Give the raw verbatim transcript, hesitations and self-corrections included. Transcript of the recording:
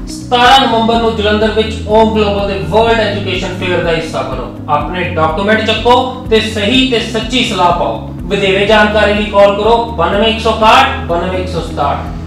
सतारह नवंबर ਨੂੰ ਜਲੰਧਰ ਵਿੱਚ ਓਮ ਗਲੋਬਲ ਦੇ ਵਰਲਡ ਐਜੂਕੇਸ਼ਨ ਫੇਅਰ ਦਾ ਹਿੱਸਾ ਬਣੋ। ਆਪਣੇ ਡਾਕੂਮੈਂਟ ਚੱਕੋ ਤੇ ਸਹੀ ਤੇ ਸੱਚੀ ਸਲਾਹ ਪਾਓ। ਵਧੇਰੇ ਜਾਣਕਾਰੀ ਲਈ ਕਾਲ ਕਰੋ ਬਾਨਵੇਂ ਇੱਕ ਸੌ ਇਕਾਹਠ ਬਾਨਵੇਂ ਇੱਕ ਸੌ ਸਤਾਹਠ।